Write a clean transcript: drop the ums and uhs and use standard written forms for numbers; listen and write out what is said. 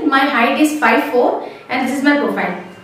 My height is 5'4" and this is my profile.